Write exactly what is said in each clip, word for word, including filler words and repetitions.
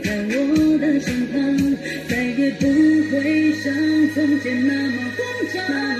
在我的身旁，再也不会像从前那么慌张。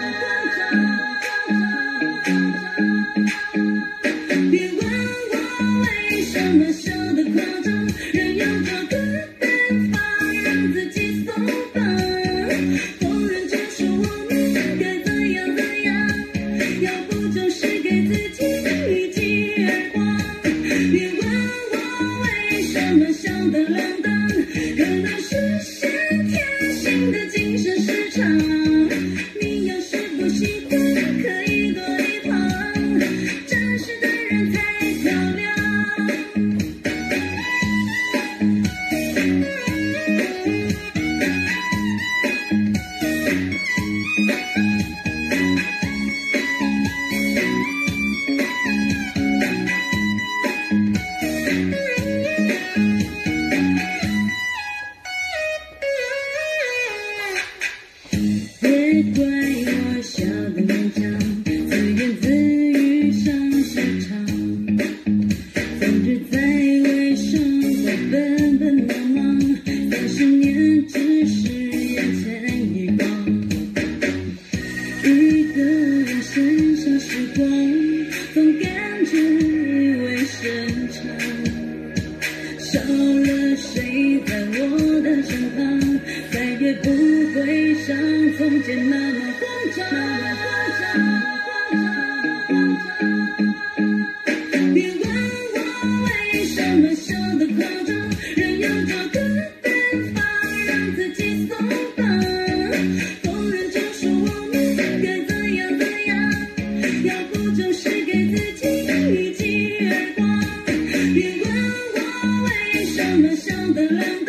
别问我为什么笑得夸张，人要找个办法让自己松绑。逢人就说我们该怎样怎样，要不就是给自己一记耳光。别问我为什么笑得浪荡，可能是先天性的精神失常。你要是不喜欢，可以躲一旁，真实的人才漂亮。别怪我笑得勉强，自言自语上市场。总之在为生活奔奔忙忙，三十年只是眼前一光。一个人欣赏时光，总感觉意味深长。少了谁在我的身旁，再也不会像从前那么慌张。别问我为什么笑得夸张，人要找个办法让自己松绑。逢人就说我们该怎样怎样，要不就是给自己一记耳光。别问我为什么笑得浪